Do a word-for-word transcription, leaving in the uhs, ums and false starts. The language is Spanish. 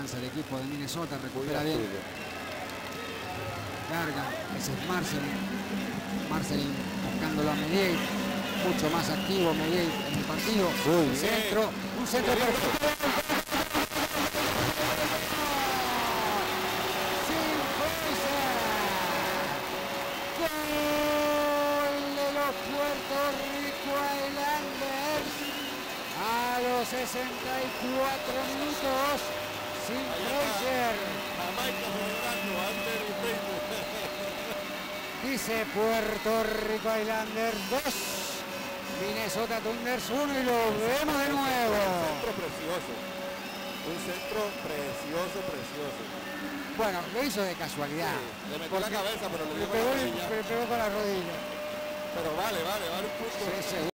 avanza el equipo de Minnesota, recupera bien. Carga, ese es Marcelin. Marcelin buscándolo a Mediate, mucho más activo Mediate en el partido. Un centro, un centro perfecto. Puerto Rico Islanders a los sesenta y cuatro minutos sin Fraser. Jamaica celebrando antes del Facebook. Dice Puerto Rico Islanders dos, Minnesota Thunders uno y lo vemos de nuevo. Un centro precioso. Un centro precioso, precioso. Bueno, lo hizo de casualidad. Sí, le metió la cabeza, pero le dio le pegó, le pegó con la rodilla. Pero vale, vale, vale un punto. Sí, seguro.